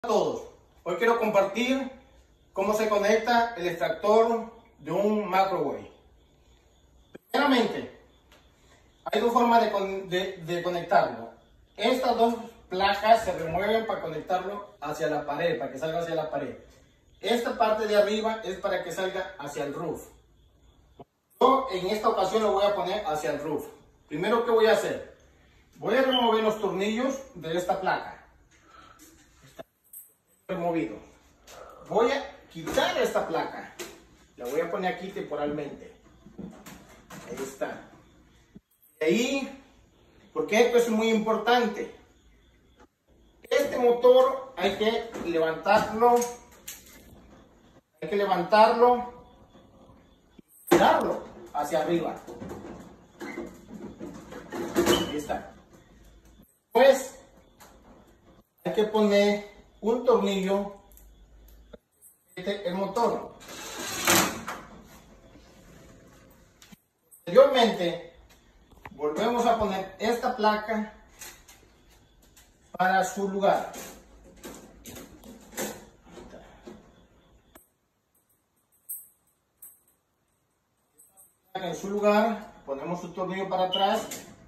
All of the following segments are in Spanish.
A todos, hoy quiero compartir cómo se conecta el extractor de un microwave. Primeramente, hay dos formas de conectarlo. Estas dos placas se remueven para conectarlo hacia la pared, para que salga hacia la pared. Esta parte de arriba es para que salga hacia el roof. Yo en esta ocasión lo voy a poner hacia el roof. Primero, ¿qué voy a hacer? Voy a remover los tornillos de esta placa. Removido. Voy a quitar esta placa. La voy a poner aquí temporalmente. Ahí está. Y ahí, porque esto es muy importante. Este motor hay que levantarlo. Hay que levantarlo y tirarlo hacia arriba. Ahí está. Después hay que poner un tornillo el motor. Posteriormente volvemos a poner esta placa para su lugar. En su lugar ponemos su tornillo para atrás.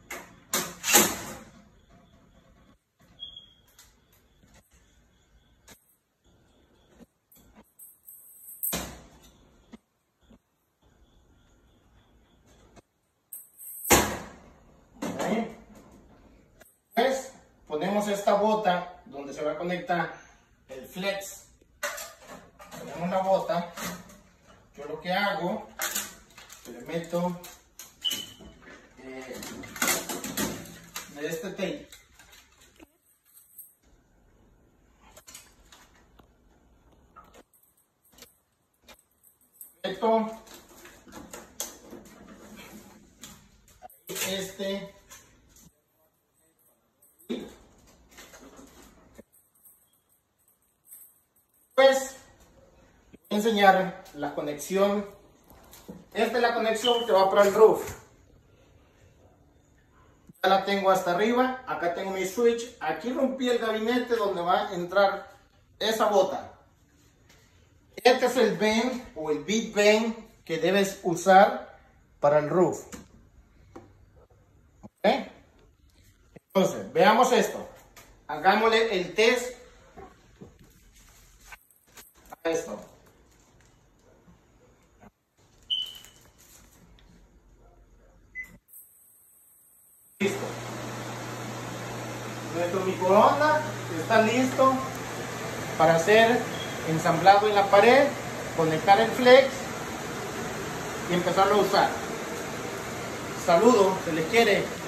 Pues ponemos esta bota donde se va a conectar el flex. Ponemos la bota. Yo lo que hago, le meto de este tape. Meto este. Pues voy a enseñar la conexión. Esta es la conexión que va para el roof. Ya la tengo hasta arriba. Acá tengo mi switch. Aquí rompí el gabinete donde va a entrar esa bota. Este es el vent o el big vent que debes usar para el roof. ¿Ok? Entonces, veamos esto. Hagámosle el test a esto. Listo. Nuestro microondas está listo para ser ensamblado en la pared, conectar el flex y empezarlo a usar. Saludos, se les quiere.